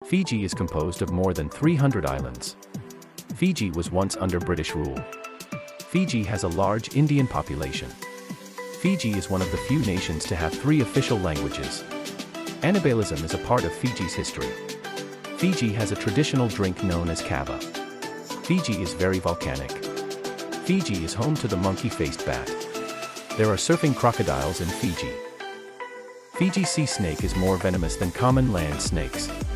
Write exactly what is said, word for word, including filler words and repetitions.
Fiji is composed of more than three hundred islands. Fiji was once under British rule. Fiji has a large Indian population. Fiji is one of the few nations to have three official languages. Annibalism is a part of Fiji's history. Fiji has a traditional drink known as kava. Fiji is very volcanic. Fiji is home to the monkey-faced bat. There are surfing crocodiles in Fiji. Fiji sea snake is more venomous than common land snakes.